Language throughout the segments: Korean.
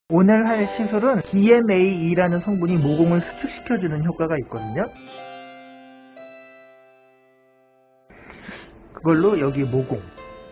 오늘 할 시술은 DMAE라는 성분이 모공을 수축시켜주는 효과가 있거든요. 그걸로 여기 모공.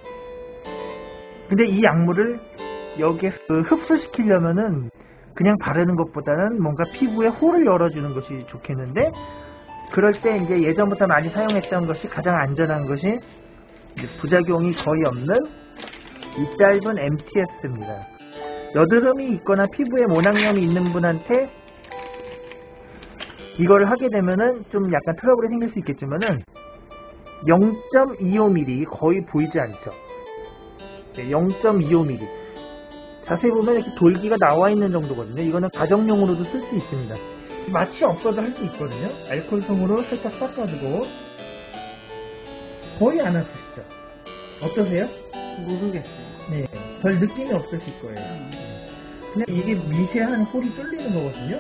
근데 이 약물을 여기에 흡수시키려면은 그냥 바르는 것보다는 뭔가 피부에 홀을 열어주는 것이 좋겠는데, 그럴 때 이제 예전부터 많이 사용했던 것이 가장 안전한 것이 부작용이 거의 없는 이 짧은 MTS입니다. 여드름이 있거나 피부에 모낭염이 있는 분한테 이걸 하게 되면은 좀 약간 트러블이 생길 수 있겠지만은 0.25mm 거의 보이지 않죠. 0.25mm. 자세히 보면 이렇게 돌기가 나와 있는 정도거든요. 이거는 가정용으로도 쓸 수 있습니다. 맛이 없어도 할 수 있거든요. 알코올솜으로 살짝 닦아주고. 거의 안 아프시죠? 어떠세요? 모르겠어요. 네, 별 느낌이 없으실 거예요. 그냥 이게 미세한 홀이 뚫리는 거거든요.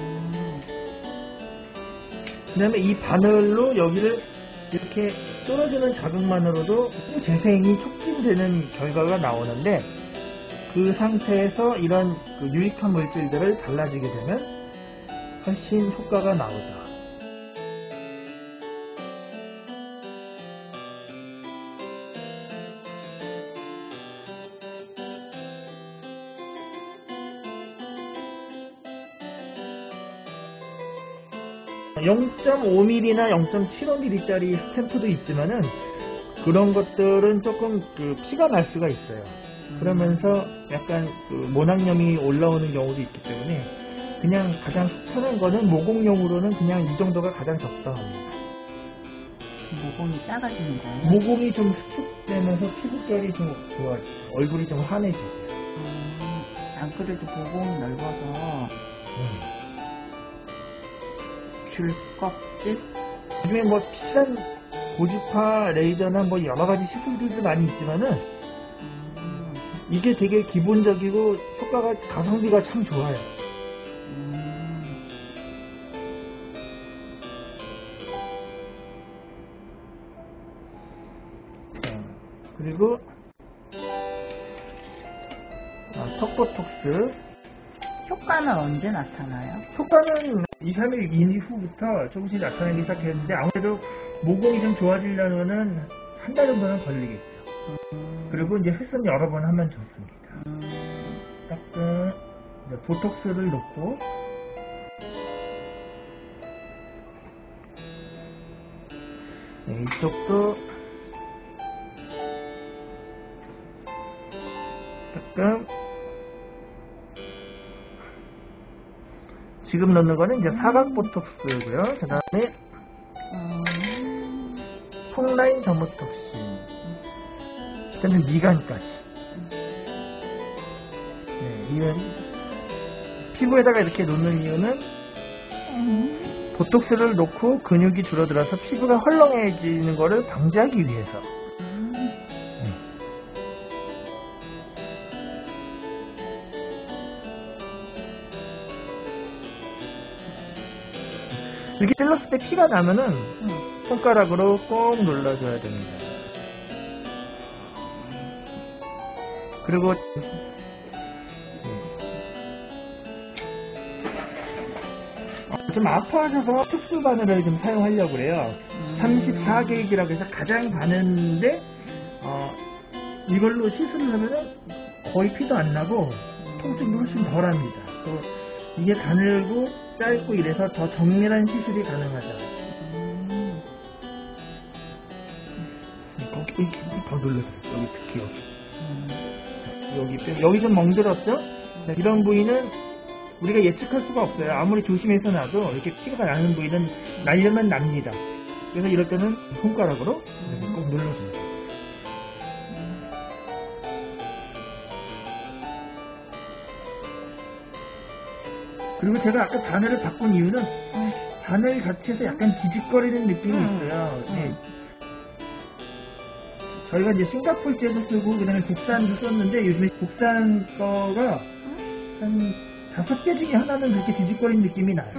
그 다음에 이 바늘로 여기를 이렇게 뚫어주는 자극만으로도 재생이 촉진되는 결과가 나오는데, 그 상태에서 이런 유익한 물질들을 발라주게 되면 훨씬 효과가 나오죠. (0.5mm나) (0.75mm짜리) 스탬프도 있지만은 그런 것들은 조금 피가 날 수가 있어요. 그러면서 약간 모낭염이 올라오는 경우도 있기 때문에 그냥 가장 편한 거는 모공용으로는 그냥 이 정도가 가장 적당합니다. 모공이 작아지는 거예요? 모공이 좀 수축되면서 피부결이 좀 좋아지죠. 얼굴이 좀 환해지죠. 안 그래도 모공이 넓어서 귤 껍질? 요즘에 뭐 비싼 고주파 레이저나 뭐 여러 가지 시술들도 많이 있지만은 이게 되게 기본적이고 효과가 가성비가 참 좋아요. 그리고 턱보톡스. 효과는 언제 나타나요? 효과는 2, 3일 이후부터 조금씩 나타나기 시작했는데, 아무래도 모공이 좀 좋아지려면은 한 달 정도는 걸리겠죠. 그리고 이제 횟수는 여러 번 하면 좋습니다. 따끔 보톡스를 놓고, 네, 이쪽도 따끔. 지금 넣는 거는 이제 사각 보톡스고요. 그 다음에 턱라인 더모톡신, 그 다음에 미간까지. 네, 이는 피부에다가 이렇게 놓는 이유는 보톡스를 놓고 근육이 줄어들어서 피부가 헐렁해지는 거를 방지하기 위해서. 이렇게 찔렀을 때 피가 나면은 손가락으로 꼭 눌러줘야 됩니다. 그리고 좀 아파하셔서 특수 바늘을 좀 사용하려고 그래요. 34게이지라고 해서 가장 가는데 이걸로 시술을 하면은 거의 피도 안 나고 통증도 훨씬 덜합니다. 또 이게 가늘고 짧고 이래서 더 정밀한 시술이 가능하죠. 거기 더 눌러주세요. 여기 특히 여기 좀 멍들었죠? 이런 부위는 우리가 예측할 수가 없어요. 아무리 조심해서 놔도 이렇게 피가 나는 부위는 날려면 납니다. 그래서 이럴 때는 손가락으로 이렇게 꼭 눌러줍니다. 그리고 제가 아까 바늘을 바꾼 이유는 바늘 자체에서 약간 지직거리는 느낌이 있어요. 네. 저희가 이제 싱가폴제도 쓰고 그다음에 국산도 썼는데, 요즘에 국산 거가 한 5개 중에 하나는 그렇게 지직거리는 느낌이 나요.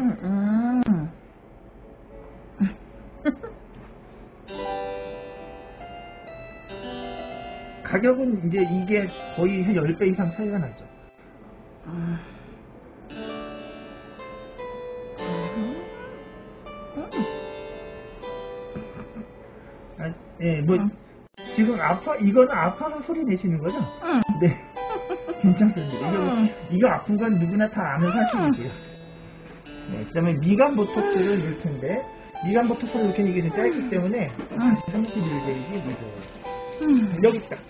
가격은 이제 이게 거의 한 10배 이상 차이가 나죠. 아, 예, 뭐 지금 이거는 아파서 소리 내시는 거죠? 응. 네, 괜찮습니다. 이거 아픈 건 누구나 다 아는 사실이고요. 네, 그다음에 미간 보톡스를 넣을 텐데 미간 보톡스를 넣긴 이게 좀 짧기 때문에 31게이지 넣어요. 여기 있다.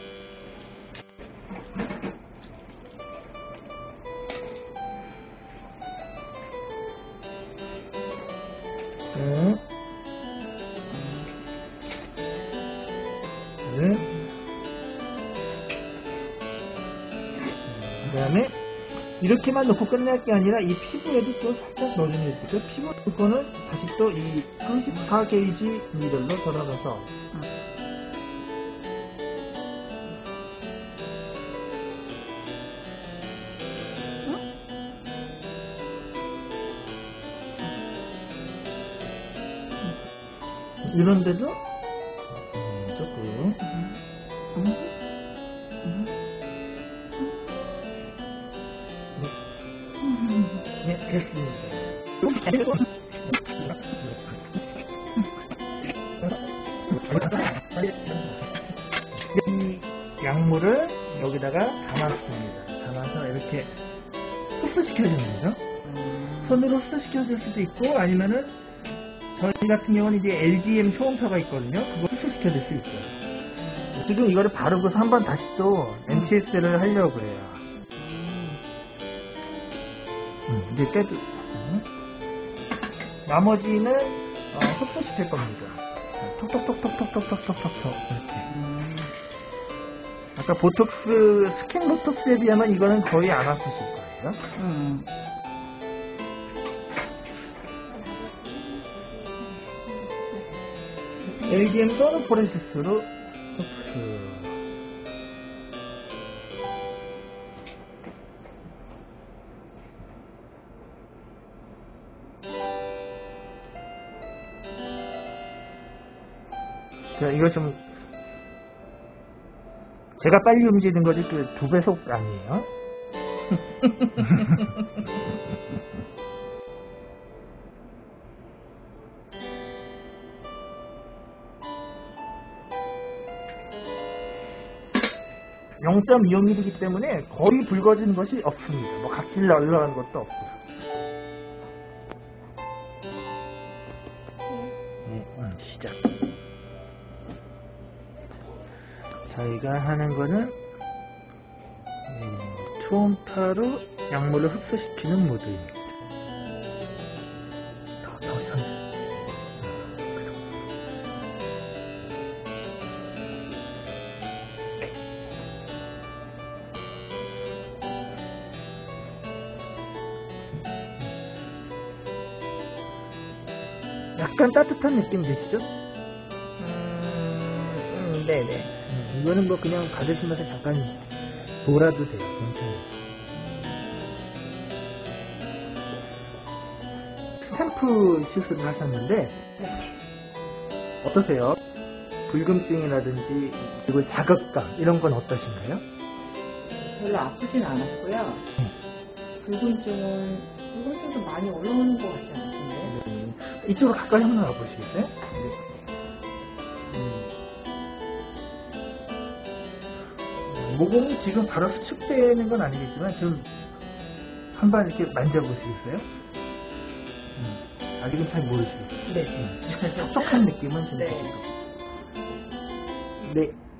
그 다음에 이렇게만 넣고 끝날 게 아니라 이 피부에도 또 살짝 넣어주면 되죠. 피부 거는 다시 또 이 34게이지 니들로 돌아가서 이런데도 조금 네, 됐습니다. 이 약물을 여기다가 담았습니다. 담아서 이렇게 흡수시켜주는 거죠. 손으로 흡수시켜줄 수도 있고 아니면은 저희 같은 경우는 이제 LGM 초음파가 있거든요. 그거 흡수시켜줄 수 있어요. 지금 이거를 바르고서 한번 다시 또 MTS를 하려고 해요. 이제 떼도 나머지는 흡수시킬 겁니다. 톡톡톡톡톡톡톡톡톡 이렇게. 아까 보톡스 스킨 보톡스에 비하면 이거는 거의 안 아프실 거예요. LDM 또는 포렌시스로 흡수. 이거 좀 제가 빨리 움직이는 거지 그 2배속 아니에요? (0.25mm) 때문에 거의 붉어진 것이 없습니다. 뭐 각질 널널한 것도 없고. 시작. 저희가 하는 거는 초음파로 약물을 흡수시키는 모드입니다. 더 약간 따뜻한 느낌 되시죠? 네네. 이거는 뭐 그냥 받으시면서 잠깐 돌아두세요. 괜찮아요. 스탬프 시술을 하셨는데 어떠세요? 불금증이라든지 그리고 자극감 이런 건 어떠신가요? 별로 아프진 않았고요. 붉은증은 좀 많이 올라오는 것 같지 않으신가요? 이쪽으로 가까이 한번 와보시겠어요? 모공이 지금 바로 수축되는 건 아니겠지만 좀 한번 이렇게 만져보시겠어요? 아직은 잘 모르시겠어요? 네. 촉촉한 느낌은 좀 네. 네.